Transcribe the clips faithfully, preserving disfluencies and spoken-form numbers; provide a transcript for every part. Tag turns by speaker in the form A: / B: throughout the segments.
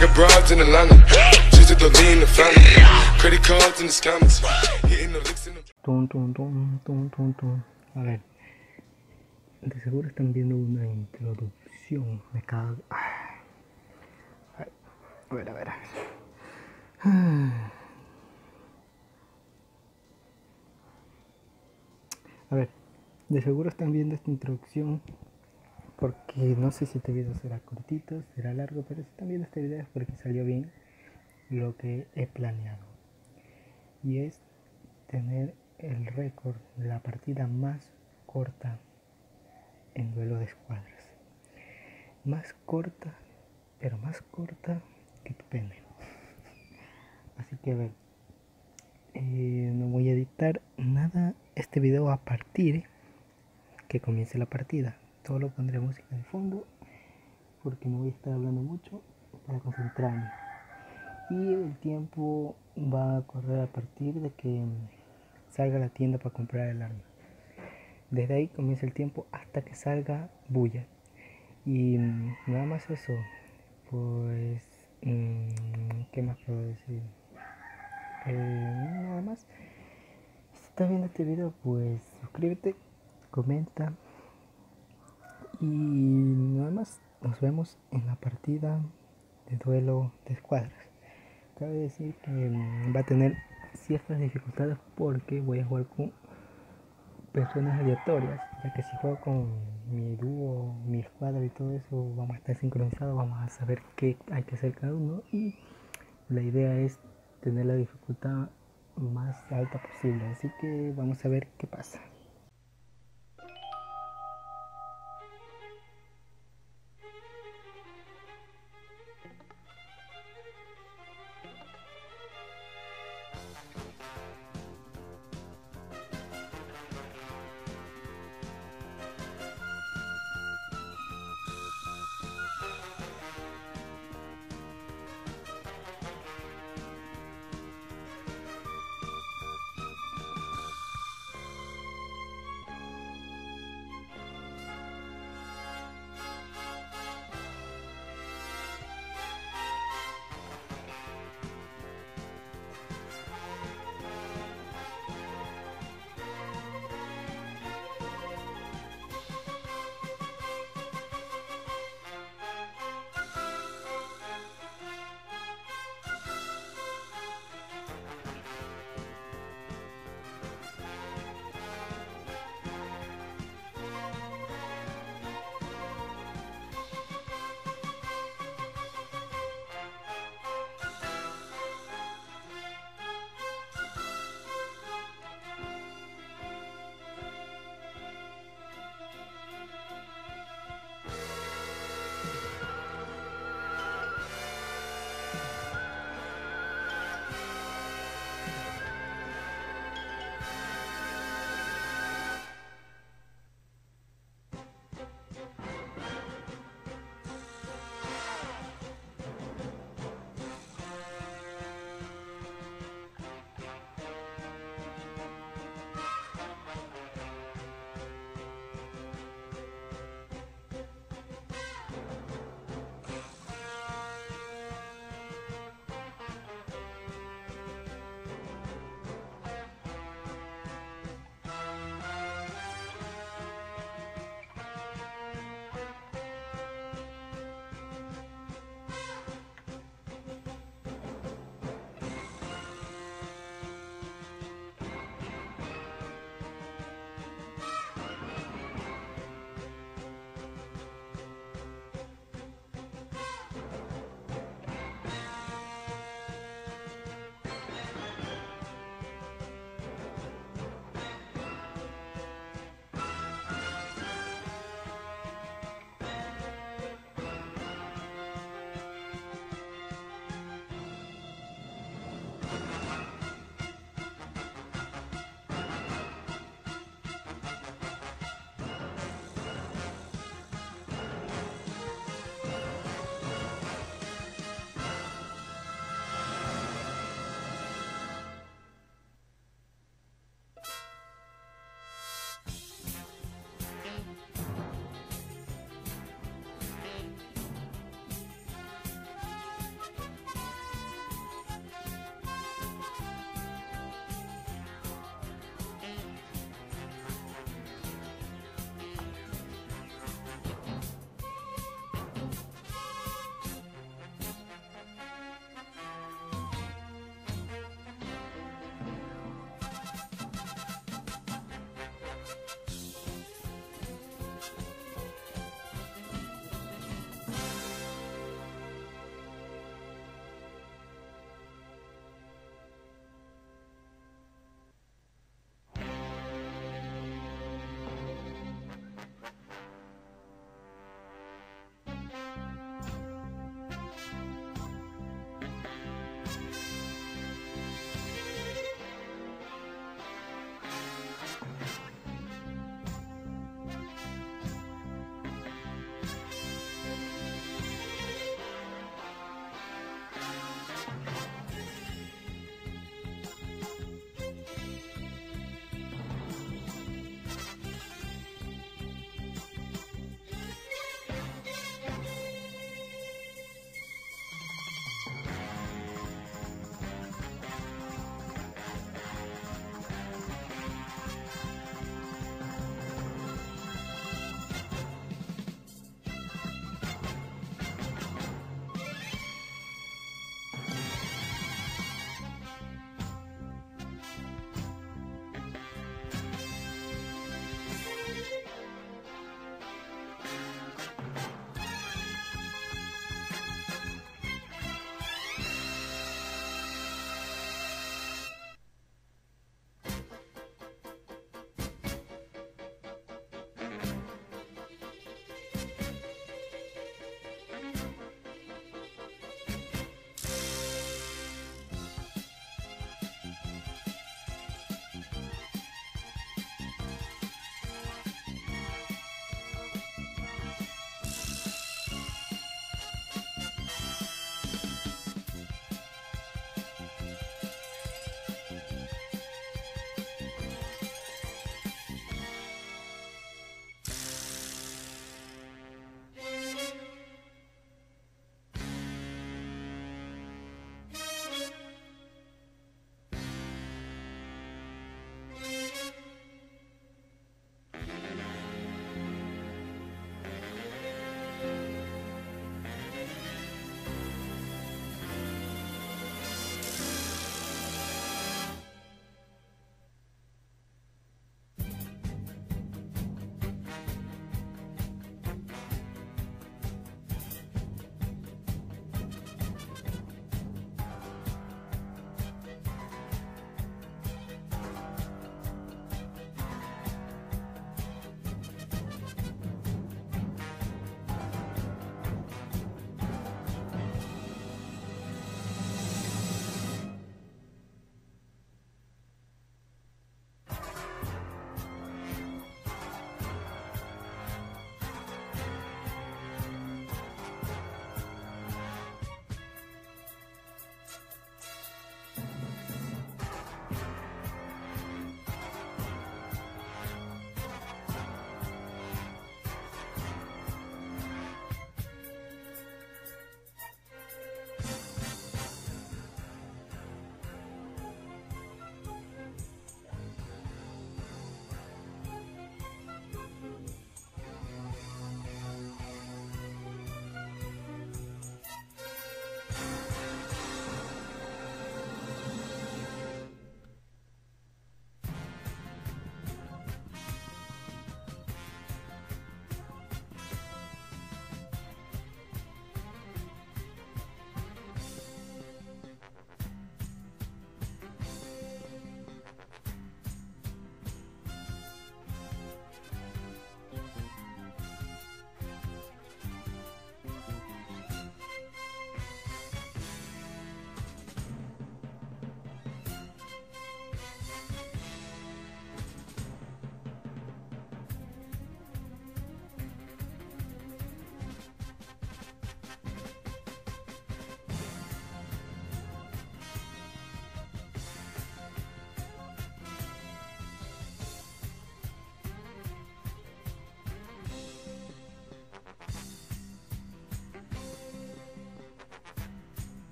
A: got broads in Atlanta. Just to lean the family. Credit cards in the scammers. Hitting the licks in the...
B: Tum, tum, tum, tum, tum, tum. A ver. De seguro están viendo una introducción. Me cago. A ver, a ver, a ver. A ver, de seguro están viendo esta introducción porque no sé si este video será cortito, será largo, pero si están viendo este video es porque salió bien lo que he planeado. Y es tener el récord de la partida más corta en duelo de escuadras. Más corta, pero más corta que tu pene. Así que a ver, eh, no voy a editar nada este video a partir que comience la partida. Solo pondré música de fondo porque no voy a estar hablando mucho para concentrarme. Y el tiempo va a correr a partir de que salga a la tienda para comprar el arma. Desde ahí comienza el tiempo hasta que salga bulla. Y mmm, nada más eso. Pues, mmm, ¿qué más puedo decir? Eh, nada más. Si estás viendo este video, pues suscríbete, comenta. Y nada más. Nos vemos en la partida de duelo de escuadras. Cabe decir que mmm, va a tener ciertas dificultades porque voy a jugar con personas aleatorias, ya que si juego con mi dúo, mi escuadra y todo eso, vamos a estar sincronizados, vamos a saber qué hay que hacer cada uno y la idea es tener la dificultad más alta posible, así que vamos a ver qué pasa.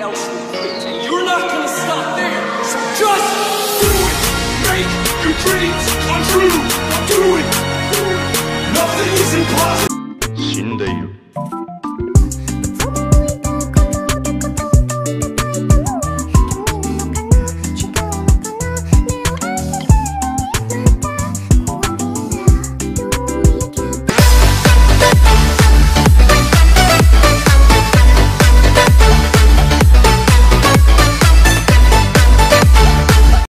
C: else will quit. And you're not gonna stop there. So just do it. Make your dreams come true. Do it. Nothing is impossible. 死んでいる